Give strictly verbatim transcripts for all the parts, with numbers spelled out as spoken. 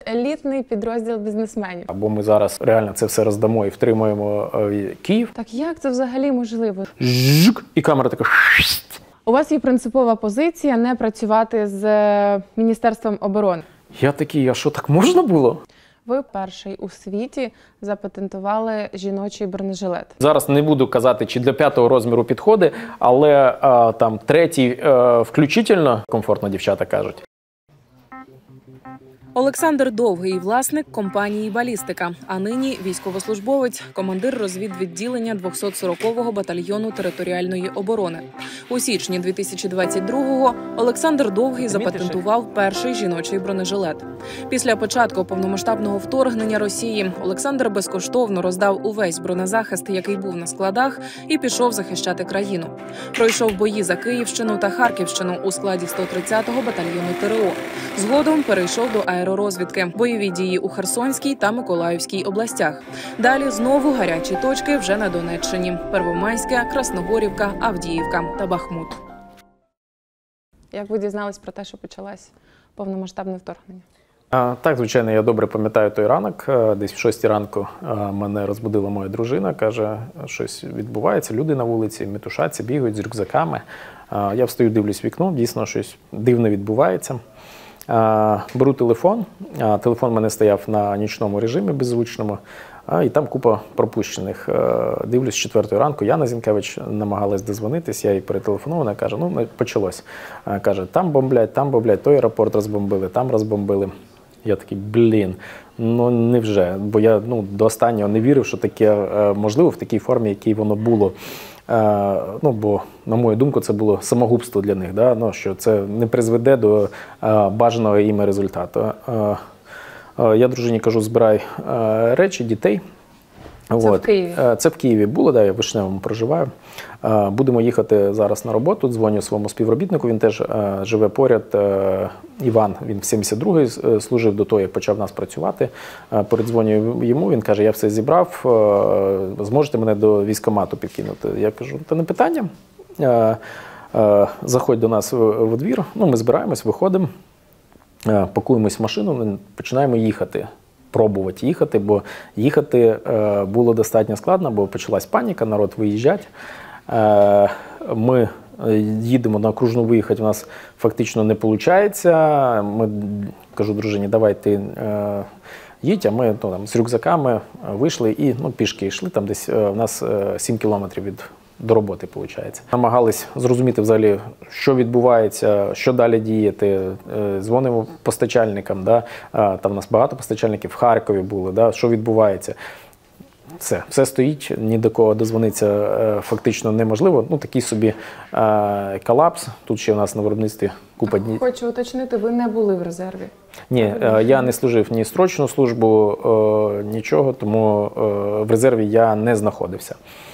елітний підрозділ бізнесменів. Або ми зараз реально це все роздамо і втримуємо Київ. Так як це взагалі можливо? Жук, і камера така. У вас є принципова позиція не працювати з Міністерством оборони. Я такий, а що, так можна було? Ви перший у світі запатентували жіночий бронежилет. Зараз не буду казати, чи для п'ятого розміру підходить, але а, там третій а, включительно комфортно, дівчата кажуть. Олександр Довгий – власник компанії «Балістика», а нині військовослужбовець, командир розвідвідділення двохсот сорокового батальйону територіальної оборони. У січні дві тисячі двадцять другого Олександр Довгий запатентував перший жіночий бронежилет. Після початку повномасштабного вторгнення Росії Олександр безкоштовно роздав увесь бронезахист, який був на складах, і пішов захищати країну. Пройшов бої за Київщину та Харківщину у складі сто тридцятого батальйону ТРО. Згодом перейшов до аеророзвідки, бойові дії у Херсонській та Миколаївській областях. Далі знову гарячі точки вже на Донеччині – Первомайське, Красногорівка, Авдіївка та Бахмут. Як ви дізнались про те, що почалось повномасштабне вторгнення? А, так, звичайно, я добре пам'ятаю той ранок. Десь в шостій ранку мене розбудила моя дружина, каже, щось відбувається, люди на вулиці метушаться, бігають з рюкзаками. Я встаю, дивлюсь в вікно, дійсно щось дивне відбувається. Беру телефон, телефон в мене стояв на нічному режимі беззвучному, і там купа пропущених. Дивлюсь, з четвертої ранку, Яна Зінкевич намагалась дозвонитись, я їй перетелефонував, вона каже, ну, почалось. Каже, там бомблять, там бомблять, той аеропорт розбомбили, там розбомбили. Я такий, блін, ну невже, бо я ну, до останнього не вірив, що таке можливо в такій формі, якій воно було. Е, ну, бо, на мою думку, це було самогубство для них, да? Ну, що це не призведе до е, бажаного їм результату. Е, е, я дружині кажу, збирай е, речі, дітей. Це От. в Києві? Це в Києві було, да, я в Вишневому проживаю. Е, будемо їхати зараз на роботу, дзвоню своєму співробітнику, він теж е, живе поряд. Е, Іван, він в сімдесят другій служив до того, як почав нас працювати. Е, передзвоню йому, він каже, я все зібрав, е, зможете мене до військкомату підкинути? Я кажу, це не питання. Е, е, заходь до нас в, в двір, ну, ми збираємось, виходимо, е, пакуємось в машину, починаємо їхати. Пробувати їхати, бо їхати е, було достатньо складно, бо почалась паніка, народ виїжджать. Е, ми їдемо на окружну виїхати, у нас фактично не виходить. Ми, кажу дружині, давай ти е, їдь, а ми ну, там, з рюкзаками вийшли і ну, пішки йшли, там десь е, у нас е, сім кілометрів від до роботи, виходить. Намагались зрозуміти взагалі, що відбувається, що далі діяти. Дзвонимо постачальникам, да? Там у нас багато постачальників в Харкові були, да? Що відбувається. Все, все стоїть, ні до кого дозвонитися фактично неможливо. Ну, такий собі е, колапс. Тут ще у нас на виробництві купа днів. Хочу уточнити, ви не були в резерві? Ні, е, я не служив ні строчну службу, е, нічого, тому е, в резерві я не знаходився.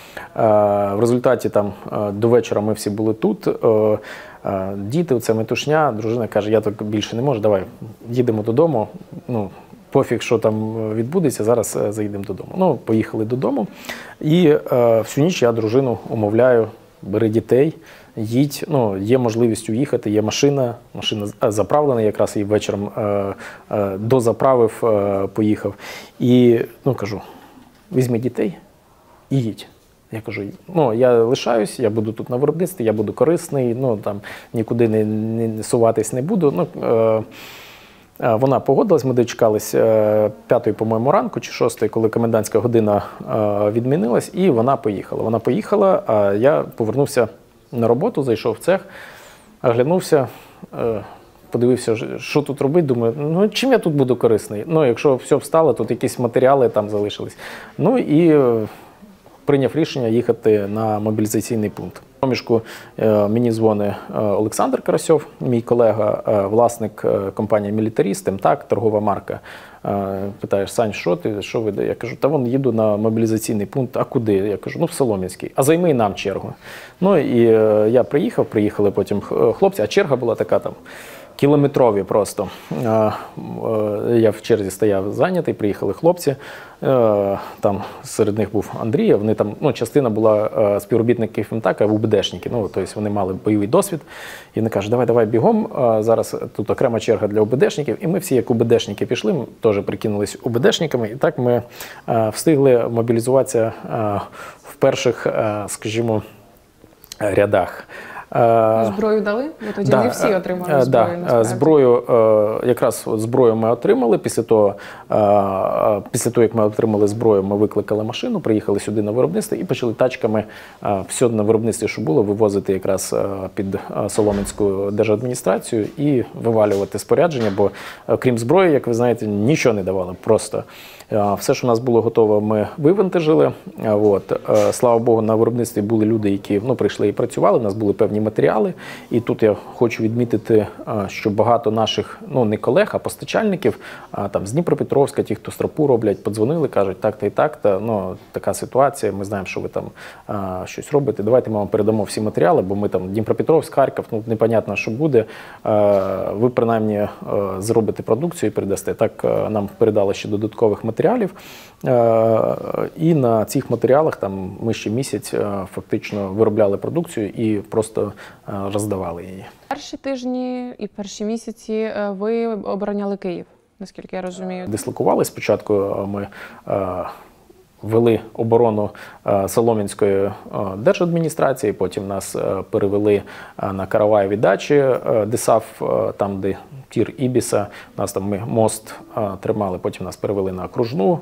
В результаті там до вечора ми всі були тут, діти, це метушня, дружина каже, я так більше не можу, давай їдемо додому, ну, пофіг, що там відбудеться, зараз заїдемо додому. Ну, поїхали додому і всю ніч я дружину умовляю, бери дітей, їдь, ну, є можливість уїхати, є машина, машина заправлена, якраз її вечором дозаправив, поїхав. І, ну, кажу, візьми дітей і їдь. Я кажу, ну, я лишаюсь, я буду тут на виробництві, я буду корисний, ну, там, нікуди не, не суватись не буду. Ну, е, е, вона погодилась, ми дочекались е, п'ятої, по-моєму, ранку чи шостої, коли комендантська година е, відмінилась, і вона поїхала. Вона поїхала, а я повернувся на роботу, зайшов в цех, оглянувся, е, подивився, що тут робити, думаю, ну, чим я тут буду корисний? Ну, якщо все встало, тут якісь матеріали там залишились. Ну, і... Е, прийняв рішення їхати на мобілізаційний пункт. В проміжку мені дзвонить Олександр Карасьов, мій колега, власник компанії «Мілітаріст», так, торгова марка. Питаєш, Сань, що ти, що ви? Я кажу, та вон їду на мобілізаційний пункт, а куди? Я кажу, ну в Солом'янський, а займи і нам чергу. Ну і я приїхав, приїхали потім хлопці, а черга була така там кілометрові просто. Я в черзі стояв зайнятий, приїхали хлопці, там серед них був Андрій, вони там, ну, частина була співробітників МТАКа, УБДшники, ну, тобто вони мали бойовий досвід, і вони кажуть, давай, давай бігом, зараз тут окрема черга для УБДшників, і ми всі як УБДшники пішли, ми теж прикинулись УБДшниками, і так ми встигли мобілізуватися в перших, скажімо, рядах. Зброю дали? Бо тоді да, не всі отримали зброю. Да, зброю, якраз зброю ми отримали. Після того, після того, як ми отримали зброю, ми викликали машину, приїхали сюди на виробництво і почали тачками все на виробництві, що було, вивозити якраз під Солом'янську держадміністрацію і вивалювати спорядження, бо крім зброї, як ви знаєте, нічого не давали. Просто все, що у нас було готово, ми вивантажили. От. Слава Богу, на виробництві були люди, які, ну, прийшли і працювали, у нас були певні матеріали. І тут я хочу відмітити, що багато наших, ну, не колег, а постачальників, а, там, з Дніпропетровська, ті, хто стропу роблять, подзвонили, кажуть, так-то і так-то, ну, така ситуація, ми знаємо, що ви там а, щось робите, давайте ми вам передамо всі матеріали, бо ми там Дніпропетровськ, Харків, ну, непонятно, що буде, а, ви принаймні а, зробите продукцію і передасте. Так а, нам передали ще додаткових матеріалів, а, і на цих матеріалах там ми ще місяць а, фактично виробляли продукцію і просто роздавали її. Перші тижні і перші місяці ви обороняли Київ, наскільки я розумію. Дислокували. Спочатку ми вели оборону Солом'янської держадміністрації, потім нас перевели на Караваєві дачі, ДЕСАФ, там, де тір Ібіса, нас там ми мост тримали, потім нас перевели на окружну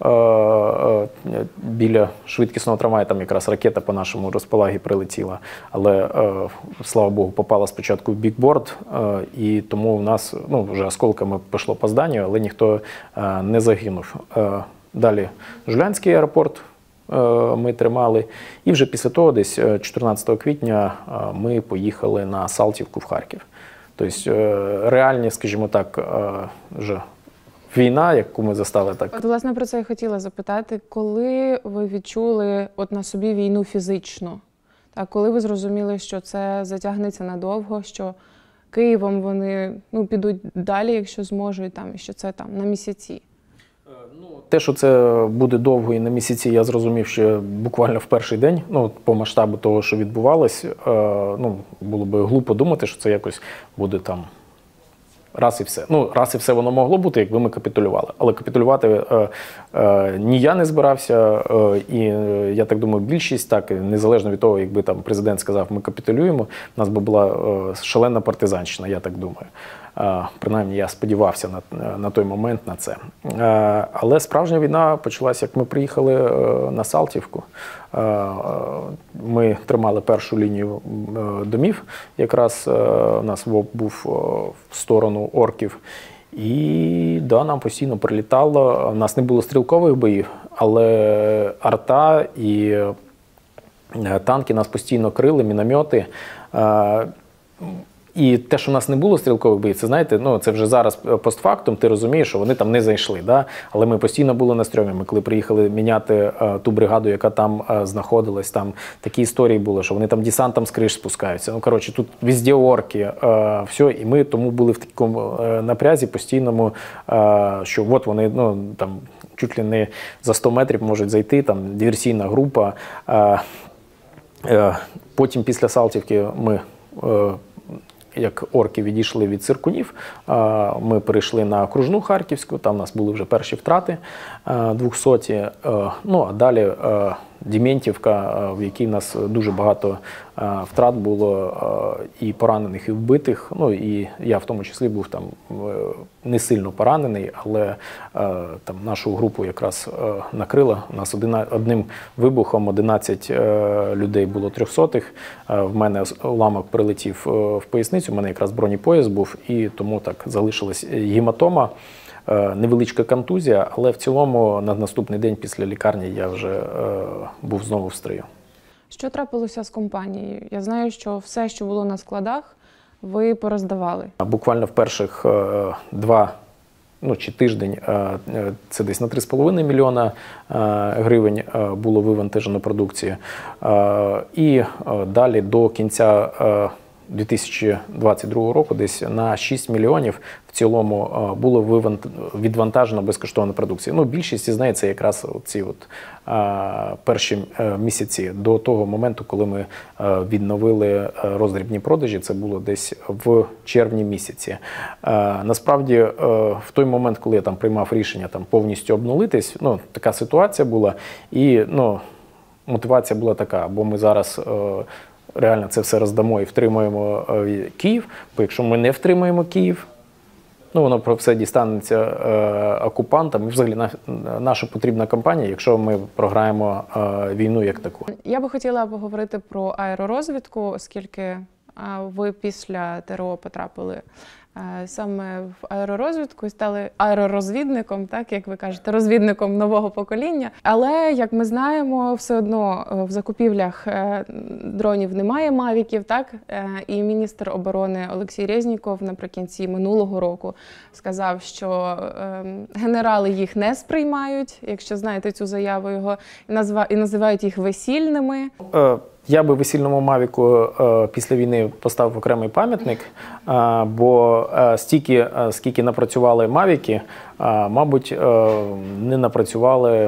біля швидкісного трамваю, там якраз ракета по нашому розполагі прилетіла, але, слава Богу, попала спочатку в бікборд, і тому в нас, ну, вже осколками пішло по зданню, але ніхто не загинув. Далі Жулянський аеропорт ми тримали, і вже після того, десь чотирнадцятого квітня, ми поїхали на Салтівку в Харків. Тобто реальні, скажімо так, вже війна, яку ми застали так. От, власне, про це я хотіла запитати. Коли ви відчули от на собі війну фізично? Так, коли ви зрозуміли, що це затягнеться надовго, що Києвом вони, ну, підуть далі, якщо зможуть, там, і що це там на місяці? Те, що це буде довго і на місяці, я зрозумів ще буквально в перший день, ну, по масштабу того, що відбувалось, ну, було б глупо думати, що це якось буде там раз і все. Ну, раз і все воно могло бути, якби ми капітулювали. Але капітулювати е, е, ні я не збирався, е, і я так думаю, більшість, так, незалежно від того, якби там президент сказав, ми капітулюємо, у нас би була е, шалена партизанщина, я так думаю. Е, принаймні, я сподівався на, на той момент на це. Е, але справжня війна почалася, як ми приїхали е, на Салтівку. Е, ми тримали першу лінію е, домів, якраз е, у нас ВОП був е, в сторону орків. І да, нам постійно прилітало. У нас не було стрілкових боїв, але арта і танки нас постійно крили, міномети. І те, що в нас не було стрілкових боїв, це, знаєте, ну, це вже зараз постфактум, ти розумієш, що вони там не зайшли. Да? Але ми постійно були на стрьомі. Ми коли приїхали міняти а, ту бригаду, яка там а, знаходилась, там такі історії були, що вони там десантом з криш спускаються. Ну, коротше, тут везде орки, а, все. І ми тому були в такому а, напрязі постійному, а, що от вони, ну, там, чуть ли не за сто метрів можуть зайти, там, диверсійна група. А, а, потім після Салтівки ми... А, як орки відійшли від Циркунів, ми перейшли на окружну Харківську, там у нас були вже перші втрати двохсоті. Ну, а далі Дементівка, в якій в нас дуже багато втрат було і поранених, і вбитих. Ну, і я в тому числі був там не сильно поранений, але там нашу групу якраз накрила. У нас одним вибухом одинадцять людей було трьохсотих. В мене уламок прилетів в поясницю, у мене якраз бронепояс був, і тому так залишилась гематома. Невеличка контузія, але в цілому на наступний день після лікарні я вже е, був знову в строю. Що трапилося з компанією? Я знаю, що все, що було на складах, ви пороздавали. Буквально в перших е, два, ну чи тиждень, е, це десь на три з половиною мільйона е, гривень е, було вивантажено продукції. Е, і е, далі до кінця е, дві тисячі двадцять другого року десь на шість мільйонів в цілому було відвантажено безкоштовно продукції. Ну, більшість із неї це якраз ці от а, перші місяці до того моменту, коли ми відновили роздрібні продажі. Це було десь в червні місяці. А, насправді, в той момент, коли я там приймав рішення там повністю обнулитись, ну, така ситуація була, і ну, мотивація була така, бо ми зараз реально це все роздамо і втримуємо Київ, бо якщо ми не втримуємо Київ, ну, воно про все дістанеться е, окупантам. І взагалі на, наша потрібна кампанія, якщо ми програємо е, війну як таку. Я би хотіла поговорити про аеророзвідку, оскільки е, ви після ТРО потрапили е, саме в аеророзвідку і стали аеророзвідником, так, як ви кажете, розвідником нового покоління. Але, як ми знаємо, все одно в закупівлях е, дронів немає мавіків, так? Е, і міністр оборони Олексій Резніков наприкінці минулого року сказав, що е, генерали їх не сприймають, якщо знаєте цю заяву його, і, назва, і називають їх весільними. Е, Я би весільному Мавіку е, після війни поставив окремий пам'ятник, е, бо е, стільки, е, скільки напрацювали Мавіки, е, мабуть, е, не напрацювали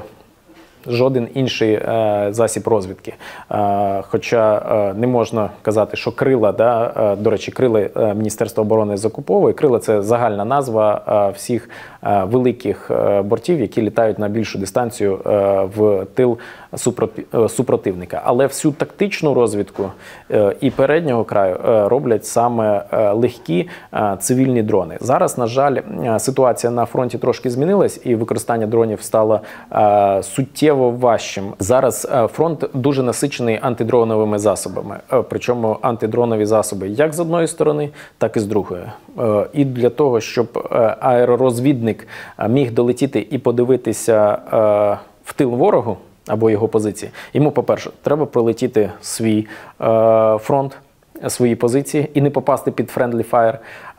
жоден інший е, засіб розвідки. Е, хоча е, не можна казати, що крила, да, е, до речі, крила е, Міністерства оборони закуповує. Крила – це загальна назва е, всіх е, великих е, бортів, які літають на більшу дистанцію е, в тил супроти, е, супротивника. Але всю тактичну розвідку е, і переднього краю е, роблять саме е, легкі е, цивільні дрони. Зараз, на жаль, е, ситуація на фронті трошки змінилась, і використання дронів стало е, суттєво важчим. Зараз фронт дуже насичений антидроновими засобами. Причому антидронові засоби як з одної сторони, так і з другої. І для того, щоб аеророзвідник міг долетіти і подивитися в тил ворогу або його позиції, йому, по-перше, треба пролетіти свій фронт, свої позиції і не попасти під friendly fire,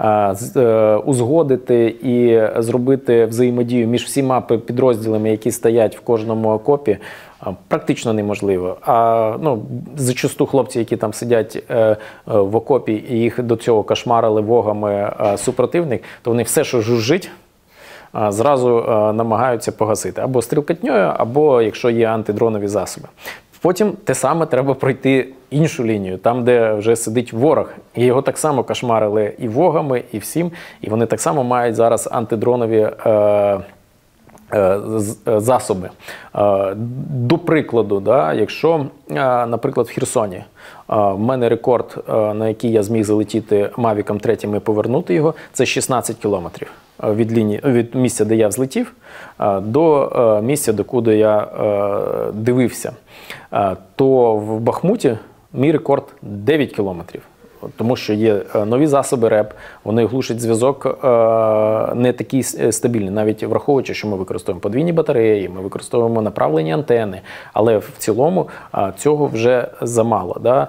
узгодити і зробити взаємодію між всіма підрозділами, які стоять в кожному окопі, практично неможливо. А ну, зачасту хлопці, які там сидять в окопі і їх до цього кошмарили вогами супротивник, то вони все, що жужжить, зразу намагаються погасити. Або стрілкатньою, або якщо є антидронові засоби. Потім те саме треба пройти іншу лінію, там, де вже сидить ворог. І його так само кошмарили і вогами, і всім. І вони так само мають зараз антидронові е, е, засоби. Е, до прикладу, да, якщо, е, наприклад, в Херсоні е, в мене рекорд, е, на який я зміг залетіти Мавіком третім і повернути його, це шістнадцять кілометрів. Від, лінії, від місця, де я взлетів, до місця, до куди я дивився, то в Бахмуті мій рекорд дев'ять кілометрів. Тому що є нові засоби РЕП, вони глушать зв'язок не такий стабільний, навіть враховуючи, що ми використовуємо подвійні батареї, ми використовуємо направлені антени, але в цілому цього вже замало. Да?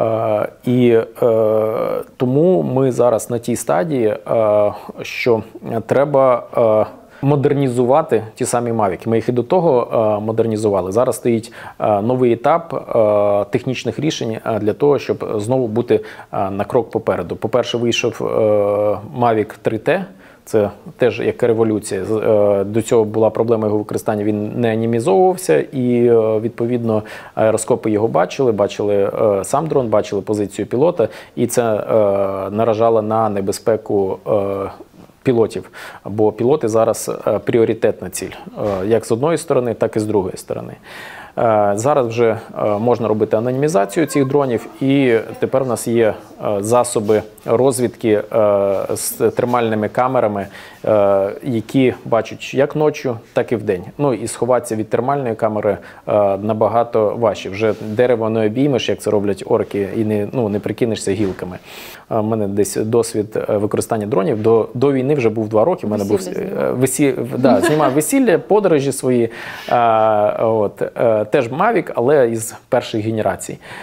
І тому ми зараз на тій стадії, що треба модернізувати ті самі Мавіки. Ми їх і до того е, модернізували. Зараз стоїть е, новий етап е, технічних рішень для того, щоб знову бути е, на крок попереду. По-перше, вийшов е, Мавік три Т. Це теж як революція. Е, до цього була проблема його використання, він не анімізовувався і, е, відповідно, аероскопи його бачили, бачили е, сам дрон, бачили позицію пілота, і це е, наражало на небезпеку е, пілотів, бо пілоти зараз пріоритетна ціль, як з одної сторони, так і з другої сторони. Зараз вже можна робити анонімізацію цих дронів, і тепер у нас є засоби розвідки з термальними камерами, які бачать як ночі, так і вдень. Ну і сховатися від термальної камери набагато важче. Вже дерево не обіймеш, як це роблять орки, і не, ну, не прикинешся гілками. У мене десь досвід використання дронів. До, до війни вже був два роки. У мене був весілля, да, знімав весілля, подорожі свої. А, от, теж Мавік, але із перших генерацій.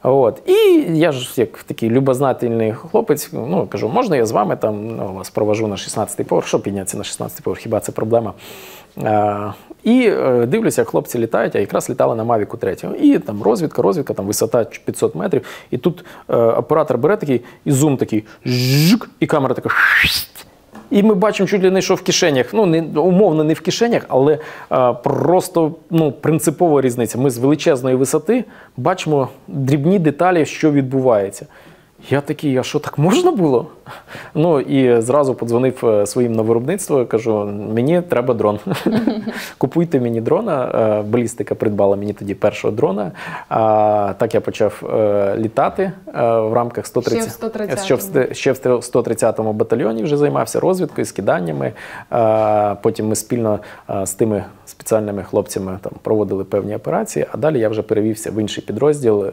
От. І я ж, як такий любознательний хлопець, ну, кажу, можна я з вами там, ну, вас провожу на шістнадцятий поверх, що піднятися на шістнадцятий поверх, хіба це проблема? А, і е, дивлюся, як хлопці літають, а якраз літали на Мавіку три. І там розвідка, розвідка, там висота п'ятсот метрів. І тут е, оператор бере такий, і зум такий, жжик, і камера така, і ми бачимо чуть ли не що в кишенях, ну, не, умовно не в кишенях, але а, просто ну, принципова різниця. Ми з величезної висоти бачимо дрібні деталі, що відбувається. Я такий, а що, так можна було? Ну, і зразу подзвонив своїм на виробництво, кажу, мені треба дрон. Купуйте мені дрона. Балістика придбала мені тоді першого дрона. Так я почав літати в рамках сто тридцятого. Ще в сто тридцятому батальйоні вже займався розвідкою, скиданнями. Потім ми спільно з тими спеціальними хлопцями там проводили певні операції, а далі я вже перевівся в інший підрозділ,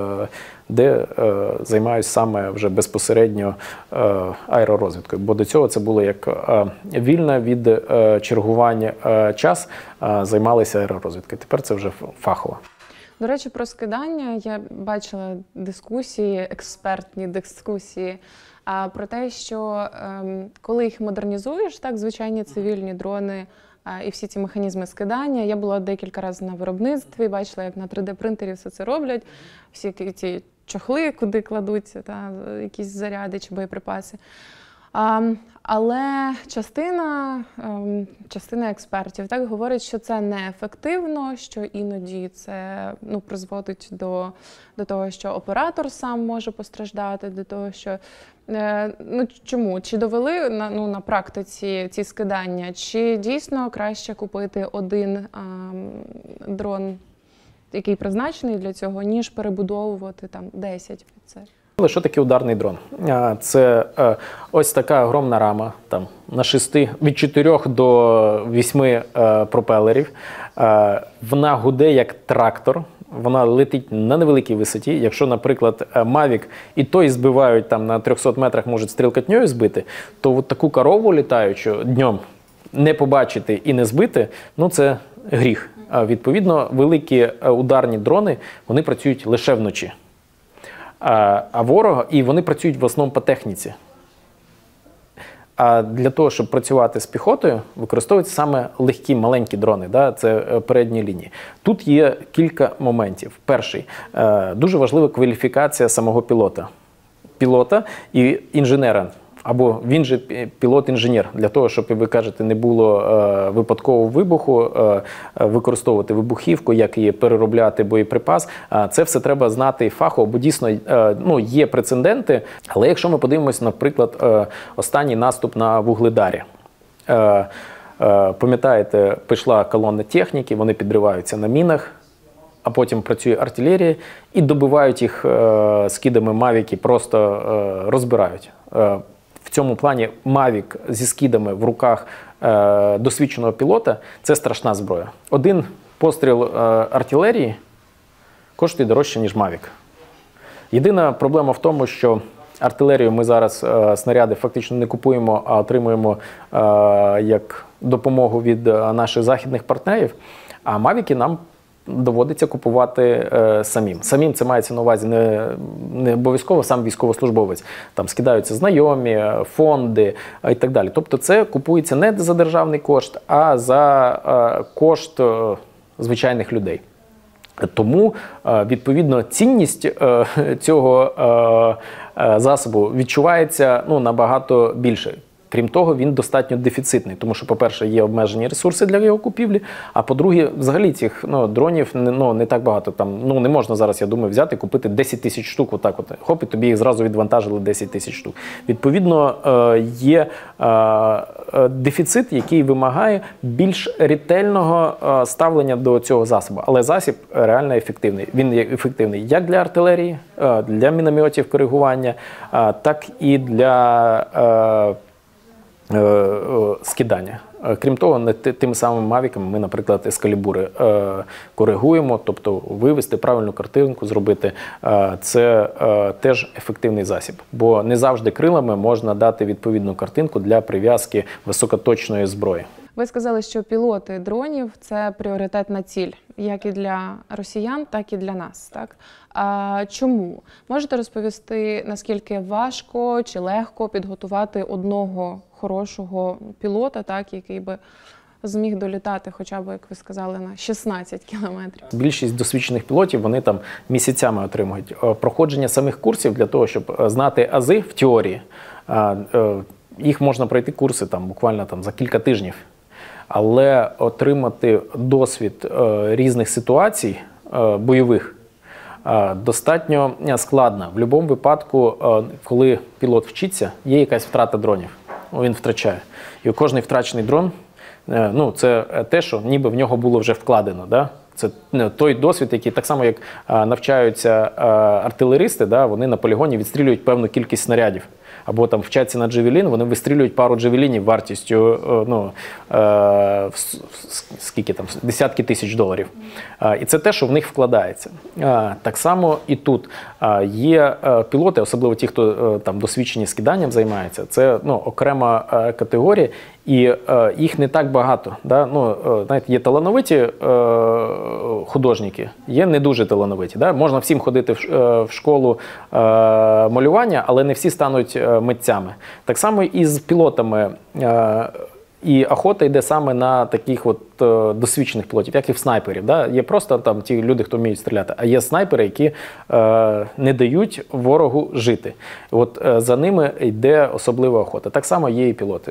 де е, займаюся саме вже безпосередньо е, аеророзвідкою. Бо до цього це було як е, вільна від е, чергування е, час, е, займалися аеророзвідкою. Тепер це вже фахово. До речі, про скидання я бачила дискусії, експертні дискусії, а, про те, що е, коли їх модернізуєш, так, звичайні цивільні дрони, і всі ці механізми скидання. Я була декілька разів на виробництві, бачила, як на три де принтері все це роблять. Всі ці чохли, куди кладуться, та, якісь заряди чи боєприпаси. А, але частина, частина експертів так говорить, що це неефективно, що іноді це ну, призводить до, до того, що оператор сам може постраждати, до того, що ну, чому? Чи довели на, ну, на практиці ці скидання, чи дійсно краще купити один а, дрон, який призначений для цього, ніж перебудовувати там десять під це? Що таке ударний дрон? Це ось така огромна рама, там, на шести, від чотирьох до восьми пропелерів. Вона гуде як трактор, вона летить на невеликій висоті. Якщо, наприклад, Mavic і той збивають там, на трьохсот метрах, можуть стрілкотнею збити, то от таку корову літаючу днем не побачити і не збити, ну це гріх. Відповідно, великі ударні дрони, вони працюють лише вночі. А ворога, і вони працюють в основному по техніці. А для того, щоб працювати з піхотою, використовуються саме легкі, маленькі дрони, да, це передні лінії. Тут є кілька моментів. Перший, дуже важлива кваліфікація самого пілота. Пілота і інженера. Або він же пілот-інженер, для того, щоб, ви кажете, не було е, випадкового вибуху, е, використовувати вибухівку, як її переробляти боєприпас. Е, це все треба знати фахово, бо дійсно е, ну, є прецеденти. Але якщо ми подивимося, наприклад, е, останній наступ на Вугледарі. Е, е, пам'ятаєте, пішла колона техніки, вони підриваються на мінах, а потім працює артилерія і добивають їх е, скидами Мавіки, просто е, розбирають. Е, В цьому плані Mavic зі скидами в руках е, досвідченого пілота – це страшна зброя. Один постріл е, артилерії коштує дорожче, ніж Mavic. Єдина проблема в тому, що артилерію ми зараз е, снаряди фактично не купуємо, а отримуємо е, як допомогу від е, наших західних партнерів, а Mavic нам доводиться купувати е, самим. Самим це мається на увазі не, не обов'язково сам військовослужбовець. Там скидаються знайомі, фонди е, і так далі. Тобто це купується не за державний кошт, а за е, кошт е, звичайних людей. Тому, е, відповідно, цінність е, цього е, е, засобу відчувається ну, набагато більше. Крім того, він достатньо дефіцитний, тому що, по-перше, є обмежені ресурси для його купівлі, а по-друге, взагалі цих ну, дронів ну, не так багато. Там, ну, не можна зараз, я думаю, взяти, купити десять тисяч штук, отак от, хоп, і тобі їх зразу відвантажили десять тисяч штук. Відповідно, є дефіцит, який вимагає більш ретельного ставлення до цього засобу. Але засіб реально ефективний. Він є ефективний як для артилерії, для мінометів коригування, так і для скидання. Крім того, тими самими мавіками ми, наприклад, ескалібури коригуємо, тобто вивести правильну картинку, зробити. Це теж ефективний засіб, бо не завжди крилами можна дати відповідну картинку для прив'язки високоточної зброї. Ви сказали, що пілоти дронів – це пріоритетна ціль, як і для росіян, так і для нас. Так? А чому? Можете розповісти, наскільки важко чи легко підготувати одного хорошого пілота, так, який би зміг долітати хоча б, як ви сказали, на шістнадцять кілометрів? Більшість досвідчених пілотів, вони там місяцями отримують проходження самих курсів для того, щоб знати ази в теорії. Їх можна пройти курси там буквально там за кілька тижнів. Але отримати досвід різних ситуацій бойових достатньо складно. В будь-якому випадку, коли пілот вчиться, є якась втрата дронів. Він втрачає. І кожний втрачений дрон, ну, це те, що ніби в нього було вже вкладено. Да? Це той досвід, який так само, як навчаються артилеристи, да? Вони на полігоні відстрілюють певну кількість снарядів. Або там вчаться на джевелін, вони вистрілюють пару джевелінів вартістю, ну, е, скільки там, десятки тисяч доларів. Е, і це те, що в них вкладається. Е, так само і тут. Е, є пілоти, особливо ті, хто е, там досвідчені скиданням займається, це, ну, окрема е, категорія, і е, їх не так багато. Да? Ну, е, знаєте, є талановиті е, художники, є не дуже талановиті. Да? Можна всім ходити в, е, в школу е, малювання, але не всі стануть митцями. Так само і з пілотами. І охота йде саме на таких от досвідчених пілотів, як і в снайперів. Да? Є просто там ті люди, хто вміють стріляти, а є снайпери, які е, не дають ворогу жити. От е, за ними йде особлива охота. Так само є і пілоти.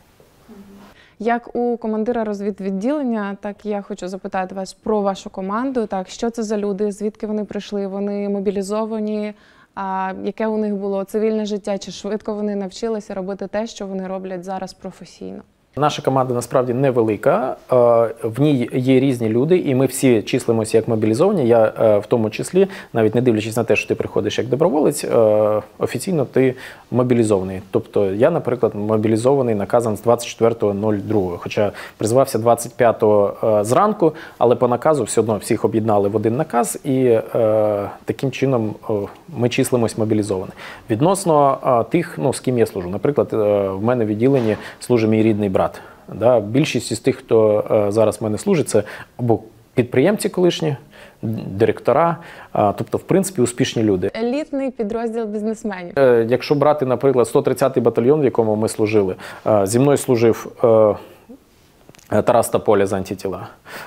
Як у командира розвідвідділення, так і я хочу запитати вас про вашу команду. Так, що це за люди, звідки вони прийшли, вони мобілізовані, а яке у них було цивільне життя, чи швидко вони навчилися робити те, що вони роблять зараз професійно? Наша команда насправді невелика, в ній є різні люди, і ми всі числимося як мобілізовані. Я в тому числі, навіть не дивлячись на те, що ти приходиш як доброволець, офіційно ти мобілізований. Тобто я, наприклад, мобілізований наказом з двадцять четвертого другого, хоча призвався двадцять п'ятого зранку, але по наказу все одно всіх об'єднали в один наказ, і таким чином ми числимось мобілізовані. Відносно тих, ну, з ким я служу. Наприклад, в мене в відділенні служить мій рідний брат. Да, більшість із тих, хто е, зараз в мене служить, це або підприємці колишні, директора, е, тобто, в принципі, успішні люди. Елітний підрозділ бізнесменів. Е, якщо брати, наприклад, сто тридцятий батальйон, в якому ми служили, е, зі мною служив е, Тарас Тополя з антитіла,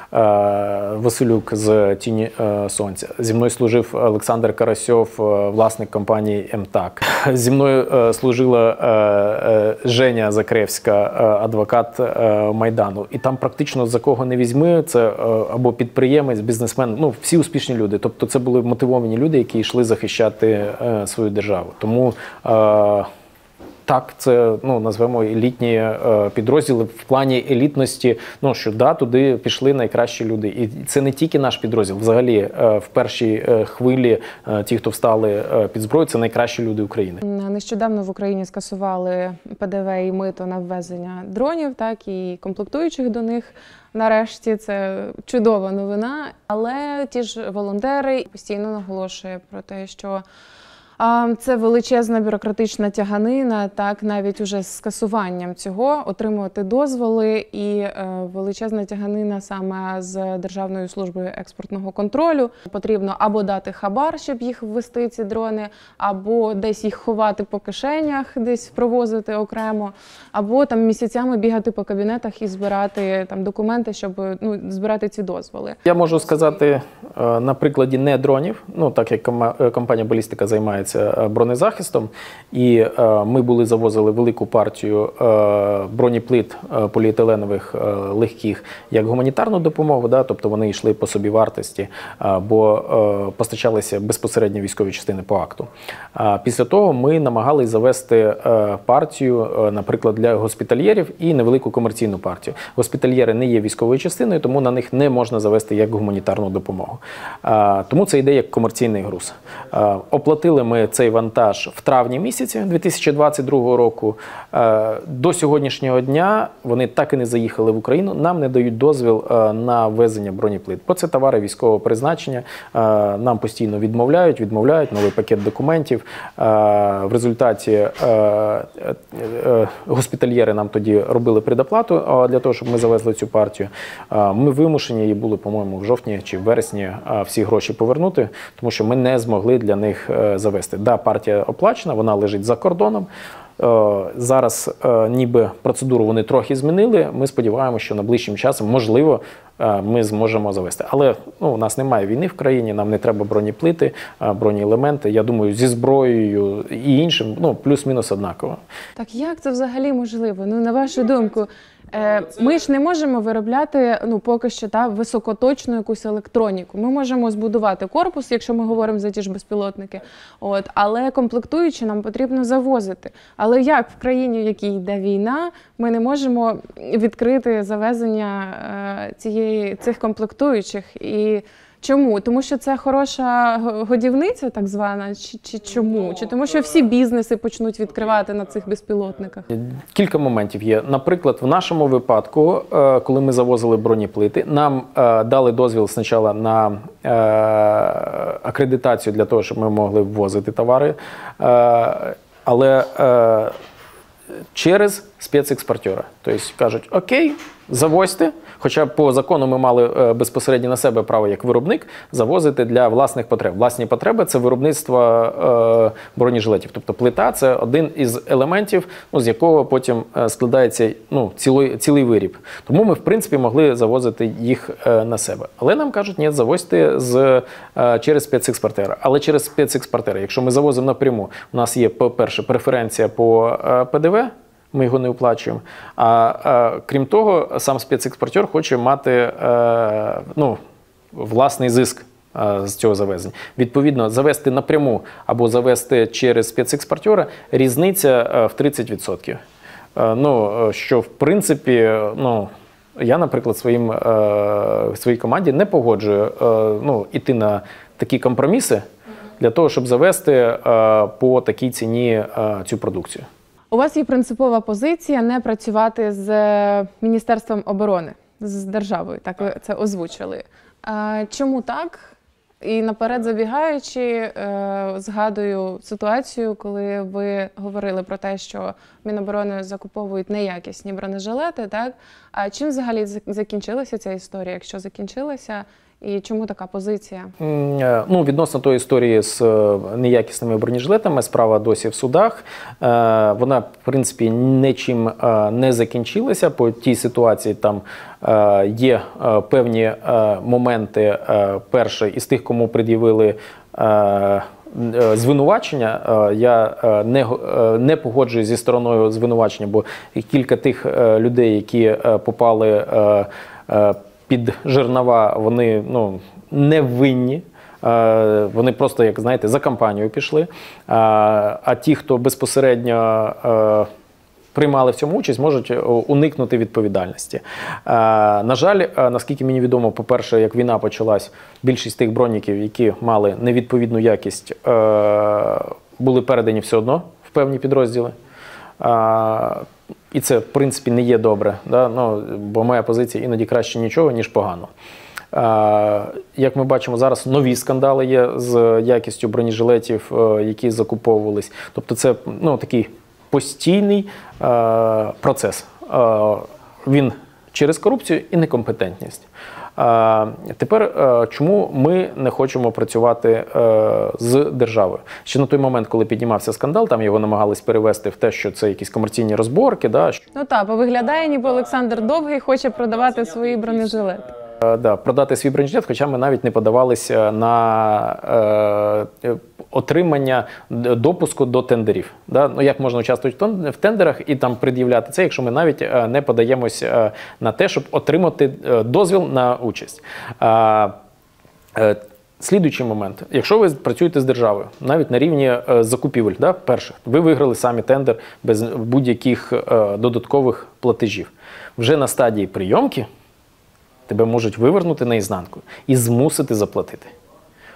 Василюк з Тіні Сонця. Зі мною служив Олександр Карасьов, власник компанії ем-так. Зі мною служила Женя Закревська, адвокат Майдану. І там практично за кого не візьми, це або підприємець, бізнесмен, ну всі успішні люди. Тобто це були мотивовані люди, які йшли захищати свою державу. Тому так, це, ну, назвемо елітні е, підрозділи в плані елітності, ну, що да, туди пішли найкращі люди. І це не тільки наш підрозділ, взагалі е, в першій е, хвилі е, ті, хто встали е, під зброю, це найкращі люди України. Нещодавно в Україні скасували пе де ве і мито на ввезення дронів, так, і комплектуючих до них. Нарешті це чудова новина, але ті ж волонтери постійно наголошують про те, що це величезна бюрократична тяганина, так, навіть уже з скасуванням цього, отримувати дозволи, і е, величезна тяганина саме з Державною службою експортного контролю. Потрібно або дати хабар, щоб їх ввести, ці дрони, або десь їх ховати по кишенях, десь провозити окремо, або там місяцями бігати по кабінетах і збирати там документи, щоб, ну, збирати ці дозволи. Я можу сказати е, на прикладі не дронів, ну, так як компанія «Балістика» займається бронезахистом, і е, ми були завозили велику партію е, бронеплит е, поліетиленових е, легких як гуманітарну допомогу, да, тобто вони йшли по собівартості, е, бо е, постачалися безпосередньо військові частини по акту. А після того ми намагалися завести е, партію, е, наприклад, для госпітальєрів і невелику комерційну партію. Госпітальєри не є військовою частиною, тому на них не можна завести як гуманітарну допомогу. Е, тому це йде як комерційний груз. Е, оплатили ми ми цей вантаж в травні місяці дві тисячі двадцять другого року. До сьогоднішнього дня вони так і не заїхали в Україну, нам не дають дозвіл на ввезення бронеплит. Бо це товари військового призначення, нам постійно відмовляють, відмовляють новий пакет документів. В результаті госпітальєри нам тоді робили предоплату для того, щоб ми завезли цю партію. Ми вимушені її були, по-моєму, в жовтні чи в вересні всі гроші повернути, тому що ми не змогли для них завести. Да, партія оплачена, вона лежить за кордоном. Зараз ніби процедуру вони трохи змінили. Ми сподіваємося, що найближчим часом, можливо, ми зможемо завести. Але ну, у нас немає війни в країні, нам не треба бронеплити, бронеелементи. Я думаю, зі зброєю і іншим, ну, плюс-мінус однаково. Так як це взагалі можливо? Ну, на вашу думку, ми ж не можемо виробляти, ну, поки що, та, високоточну якусь електроніку. Ми можемо збудувати корпус, якщо ми говоримо за ті ж безпілотники, от, але комплектуючі нам потрібно завозити. Але як в країні, в якій йде війна, ми не можемо відкрити завезення е, цієї, цих комплектуючих? І чому? Тому що це хороша годівниця, так звана, чи, чи чому? Чи тому що всі бізнеси почнуть відкривати на цих безпілотниках? Кілька моментів є. Наприклад, в нашому випадку, коли ми завозили бронеплити, нам дали дозвіл спочатку на акредитацію для того, щоб ми могли ввозити товари, але через спецекспортера. Тобто кажуть, окей, завозьте, хоча по закону ми мали безпосередньо на себе право як виробник завозити для власних потреб. Власні потреби – це виробництво е, бронежилетів. Тобто плита – це один із елементів, ну, з якого потім складається ну, цілий, цілий виріб. Тому ми, в принципі, могли завозити їх е, на себе. Але нам кажуть, ні, завозьте з, е, через спецекспортера. Але через спецекспортера, якщо ми завозимо напряму, у нас є, по-перше, преференція по е, Пе Де Ве, ми його не оплачуємо. А, а крім того, сам спецекспортер хоче мати е, ну, власний зиск е, з цього завезення. Відповідно, завести напряму або завести через спецекспортера різниця е, в тридцять відсотків. Е, ну, що, в принципі, ну, я, наприклад, своїм, е, своїй команді не погоджую е, ну, іти на такі компроміси для того, щоб завести е, по такій ціні е, цю продукцію. У вас є принципова позиція не працювати з Міністерством оборони, з державою, так ви це озвучили. А чому так? І наперед забігаючи, згадую ситуацію, коли ви говорили про те, що Міноборони закуповують неякісні бронежилети, так? А чим взагалі закінчилася ця історія, якщо закінчилася? І чому така позиція? Ну, відносно тої історії з неякісними бронежилетами, справа досі в судах. Вона, в принципі, нічим не закінчилася. По тій ситуації там є певні моменти. Перше, із тих, кому пред'явили звинувачення, я не, не погоджуюсь зі стороною звинувачення, бо кілька тих людей, які попали під жернова, вони ну, не винні. Вони просто, як знаєте, за кампанію пішли. А ті, хто безпосередньо приймали в цьому участь, можуть уникнути відповідальності. На жаль, наскільки мені відомо, по-перше, як війна почалась, більшість тих броніків, які мали невідповідну якість, були передані все одно в певні підрозділи. І це, в принципі, не є добре, да? Ну, бо моя позиція іноді краще нічого, ніж погано. А, як ми бачимо, зараз нові скандали є з якістю бронежилетів, які закуповувались. Тобто це ну, такий постійний а, процес. А, він через корупцію і некомпетентність. А, тепер, а, чому ми не хочемо працювати а, з державою? Ще на той момент, коли піднімався скандал, там його намагались перевести в те, що це якісь комерційні розборки. Да? Ну так, бо виглядає, ніби Олександр Довгий хоче продавати свої бронежилети. Да, продати свій бронежилет, хоча ми навіть не подавалися на е, отримання допуску до тендерів. Да? Ну, як можна участвувати в тендерах і там пред'являти це, якщо ми навіть не подаємось на те, щоб отримати дозвіл на участь. Е, е, Слідуючий момент. Якщо ви працюєте з державою, навіть на рівні е, закупівель, да, перших, ви виграли самі тендер без будь-яких е, додаткових платежів. Вже на стадії прийомки тебе можуть вивернути наізнанку і змусити заплатити.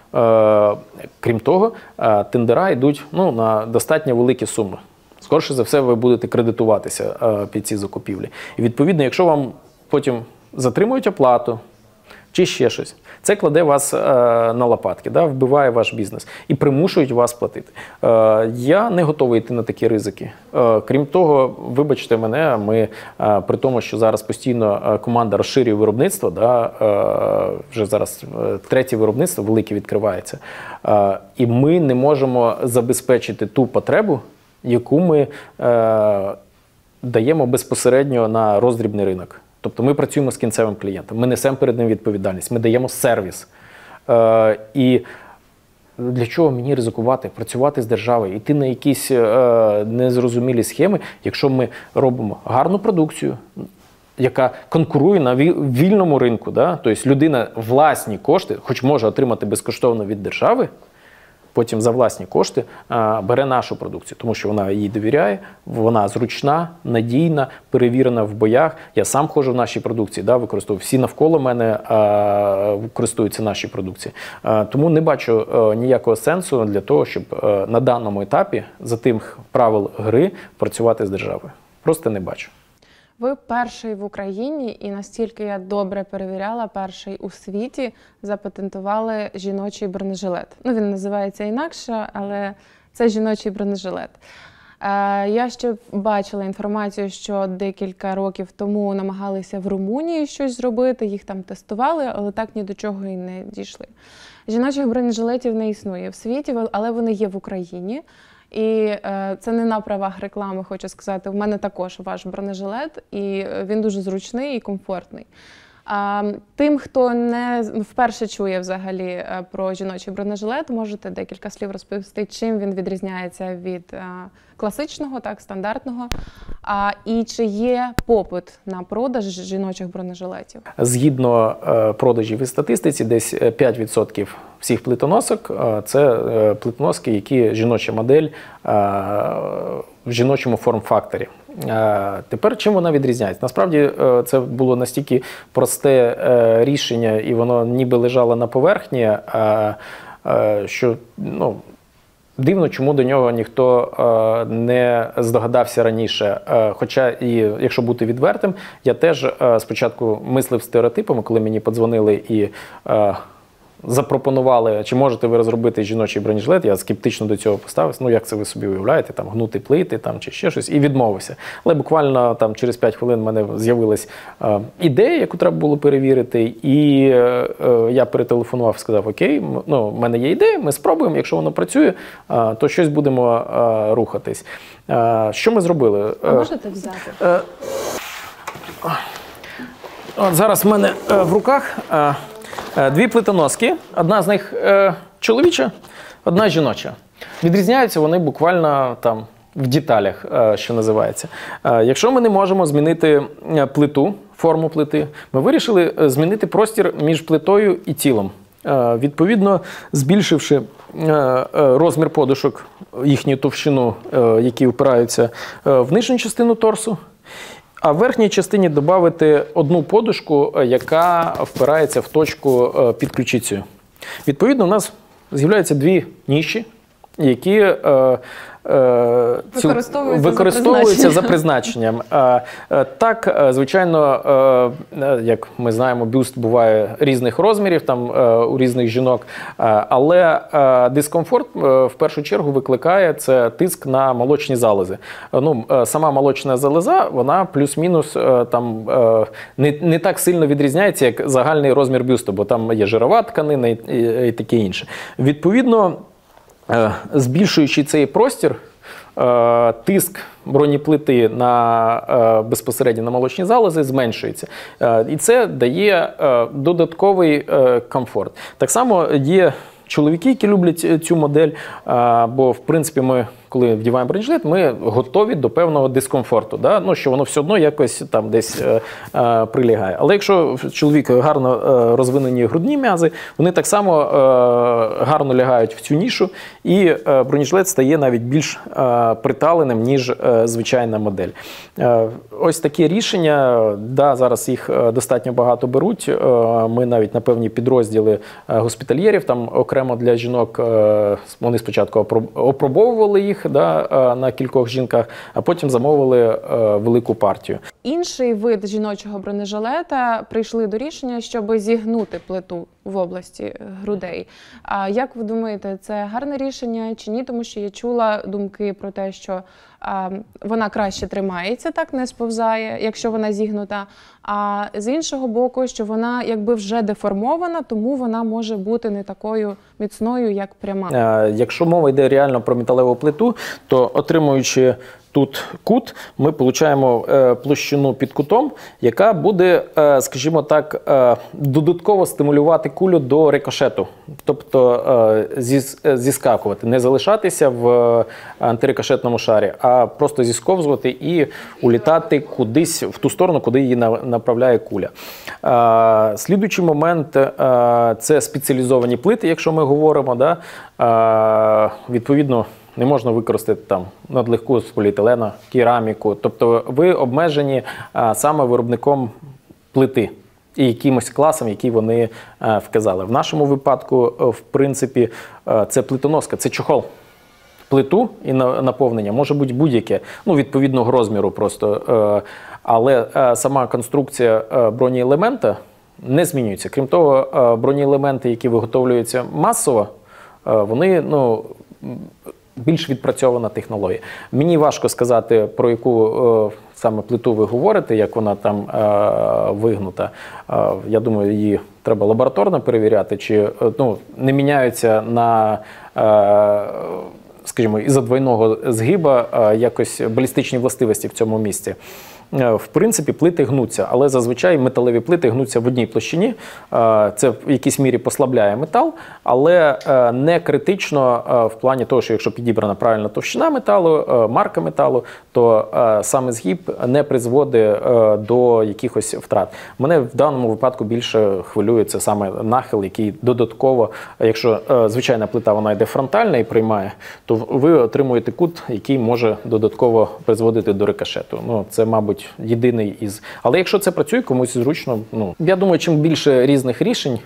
Е, крім того, е, тендера йдуть ну, на достатньо великі суми. Скоріше за все, ви будете кредитуватися е, під ці закупівлі. І відповідно, якщо вам потім затримують оплату чи ще щось, це кладе вас е, на лопатки, да, вбиває ваш бізнес і примушують вас платити. Е, я не готовий йти на такі ризики. Е, крім того, вибачте мене, ми е, при тому, що зараз постійно команда розширює виробництво, да, е, вже зараз е, третє виробництво велике відкривається, е, і ми не можемо забезпечити ту потребу, яку ми е, даємо безпосередньо на роздрібний ринок. Тобто ми працюємо з кінцевим клієнтом, ми несемо перед ним відповідальність, ми даємо сервіс. Е, і для чого мені ризикувати, працювати з державою, йти на якісь е, незрозумілі схеми, якщо ми робимо гарну продукцію, яка конкурує на вільному ринку, да? Тобто людина власні кошти, хоч може отримати безкоштовно від держави, потім за власні кошти а, бере нашу продукцію, тому що вона їй довіряє, вона зручна, надійна, перевірена в боях. Я сам ходжу в нашій продукції, да, використовую. Всі навколо мене а, користуються нашою продукцією. А, тому не бачу а, ніякого сенсу для того, щоб а, на даному етапі за тим правил гри працювати з державою. Просто не бачу. Ви перший в Україні, і настільки я добре перевіряла, перший у світі запатентували жіночий бронежилет. Ну, він називається інакше, але це жіночий бронежилет. Е, я ще бачила інформацію, що декілька років тому намагалися в Румунії щось зробити, їх там тестували, але так ні до чого і не дійшли. Жіночих бронежилетів не існує в світі, але вони є в Україні. І е, це не на правах реклами, хочу сказати. В мене також ваш бронежилет, і він дуже зручний і комфортний. А, тим, хто не вперше чує взагалі про жіночий бронежилет, можете декілька слів розповісти, чим він відрізняється від а, класичного, так, стандартного, а, і чи є попит на продаж жіночих бронежилетів? Згідно е, продажів і статистиці, десь п'ять відсотків всіх плитоносок е, – це е, плитоноски, які жіноча модель е, в жіночому форм-факторі. Тепер чим вона відрізняється? Насправді це було настільки просте рішення, і воно ніби лежало на поверхні, що ну, дивно, чому до нього ніхто не здогадався раніше. Хоча, і якщо бути відвертим, я теж спочатку мислив стереотипами, коли мені подзвонили і запропонували, чи можете ви розробити жіночий бронежилет, я скептично до цього поставився, ну як це ви собі уявляєте, там гнути плити там, чи ще щось, і відмовився. Але буквально там через п'ять хвилин в мене з'явилась е, ідея, яку треба було перевірити, і е, е, я перетелефонував, сказав, окей, ну, в мене є ідея, ми спробуємо, якщо воно працює, е, то щось будемо е, рухатись. Е, що ми зробили? А можете взяти? Е, е, от зараз в мене е, в руках е, дві плитоноски, одна з них е, чоловіча, одна жіноча. Відрізняються вони буквально там в деталях, е, що називається. Е, якщо ми не можемо змінити плиту, форму плити, ми вирішили змінити простір між плитою і тілом. Е, відповідно, збільшивши е, розмір подушок, їхню товщину, е, які впираються е, в нижню частину торсу, а в верхній частині додати одну подушку, яка впирається в точку під ключицею. Відповідно, у нас з'являються дві ніші, які е, е, використовуються, використовуються за призначенням. За призначенням. Е, е, так, звичайно, е, як ми знаємо, бюст буває різних розмірів там, е, у різних жінок, е, але е, дискомфорт е, в першу чергу викликає це тиск на молочні залози. Е, ну, е, сама молочна залоза, вона плюс-мінус е, там е, не, не так сильно відрізняється, як загальний розмір бюсту, бо там є жирова тканина і, і, і таке інше. Відповідно, збільшуючи цей простір, тиск бронеплити на, безпосередньо на молочні залози зменшується. І це дає додатковий комфорт. Так само є чоловіки, які люблять цю модель, бо, в принципі, ми коли вдіваємо бронежилет, ми готові до певного дискомфорту, да? Ну, що воно все одно якось там десь е, е, прилягає. Але якщо в чоловіка гарно е, розвинені грудні м'язи, вони так само е, гарно лягають в цю нішу, і е, бронежилет стає навіть більш е, приталеним, ніж е, звичайна модель. Е, ось такі рішення, да, зараз їх достатньо багато беруть. Е, ми навіть на певні підрозділи госпітальєрів, там окремо для жінок, е, вони спочатку опробовували їх, да, на кількох жінках, а потім замовили е, велику партію. Інший вид жіночого бронежилета прийшли до рішення, щоб зігнути плиту в області грудей. А як ви думаєте, це гарне рішення чи ні? Тому що я чула думки про те, що а, вона краще тримається, так, не сповзає, якщо вона зігнута. А з іншого боку, що вона якби вже деформована, тому вона може бути не такою міцною, як пряма. Е, якщо мова йде реально про металеву плиту, то отримуючи тут кут, ми отримуємо е, площину під кутом, яка буде, е, скажімо так, е, додатково стимулювати кулю до рикошету. Тобто е, зіс, зіскакувати, не залишатися в е, антирикошетному шарі, а просто зісковзувати і улітати кудись в ту сторону, куди її на, направляє куля. Е, слідуючий момент е, – це спеціалізовані плити, якщо ми говоримо, да? е, відповідно, не можна використати там надлегку з поліетилена, кераміку. Тобто ви обмежені а, саме виробником плити і якимось класом, який вони а, вказали. В нашому випадку, в принципі, а, це плитоноска, це чохол. Плиту і наповнення може бути будь-яке, ну, відповідного розміру просто. А, але а, сама конструкція а, бронеелемента не змінюється. Крім того, а, бронеелементи, які виготовлюються масово, а, вони, ну, більш відпрацьована технологія. Мені важко сказати, про яку е, саме плиту ви говорите, як вона там е, вигнута. Е, я думаю, її треба лабораторно перевіряти, чи е, ну, не міняються на, е, скажімо, із-за двойного згиба е, якось балістичні властивості в цьому місці. В принципі, плити гнуться, але зазвичай металеві плити гнуться в одній площині. Це в якійсь мірі послабляє метал, але не критично в плані того, що якщо підібрана правильна товщина металу, марка металу, то саме згиб не призводить до якихось втрат. Мене в даному випадку більше хвилює це саме нахил, який додатково, якщо звичайна плита вона йде фронтальна і приймає, то ви отримуєте кут, який може додатково призводити до рикошету. Ну, це, мабуть, єдиний із. Але якщо це працює, комусь зручно, ну, я думаю, чим більше різних рішень,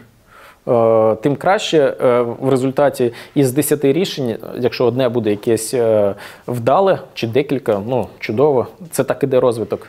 е, тим краще. Е, в результаті із десяти рішень, якщо одне буде якесь е, вдале чи декілька, ну, чудово. Це так іде розвиток.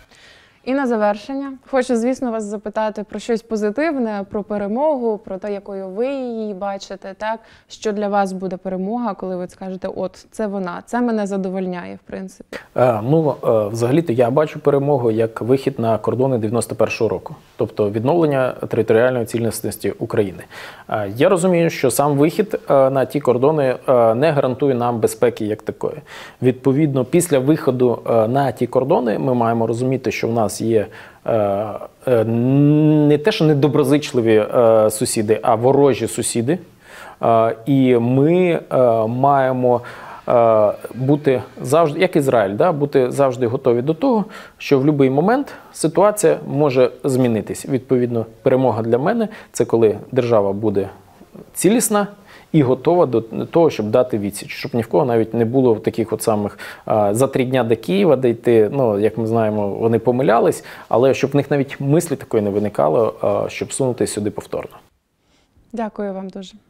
І на завершення хочу, звісно, вас запитати про щось позитивне, про перемогу, про те, якою ви її бачите, так? Що для вас буде перемога, коли ви скажете, от, це вона, це мене задовольняє, в принципі? Е, ну, е, взагалі-то я бачу перемогу як вихід на кордони дев'яносто першого року, тобто відновлення територіальної цілісності України. Е, я розумію, що сам вихід е, на ті кордони е, не гарантує нам безпеки як такої. Відповідно, після виходу е, на ті кордони ми маємо розуміти, що в нас є е, е, не те, що недоброзичливі е, сусіди, а ворожі сусіди. Е, і ми е, маємо е, бути завжди, як Ізраїль, да, бути завжди готові до того, що в будь-який момент ситуація може змінитись. Відповідно, перемога для мене – це коли держава буде цілісна і готова до того, щоб дати відсіч. Щоб ні в кого навіть не було таких от самих а, за три дня до Києва дійти, ну, як ми знаємо, вони помилялись, але щоб в них навіть мислі такої не виникало, а, щоб сунути сюди повторно. Дякую вам дуже.